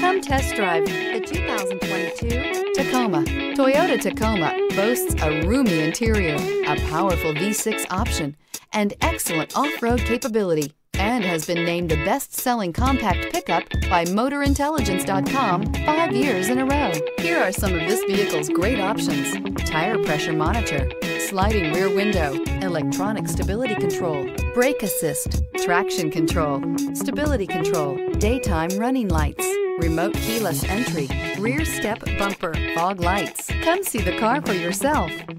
Come test drive the 2022 Tacoma. Toyota Tacoma boasts a roomy interior, a powerful V6 option, and excellent off-road capability, and has been named the best-selling compact pickup by MotorIntelligence.com 5 years in a row. Here are some of this vehicle's great options: tire pressure monitor, sliding rear window, electronic stability control, brake assist, traction control, stability control, daytime running lights, remote keyless entry, rear step bumper, fog lights. Come see the car for yourself.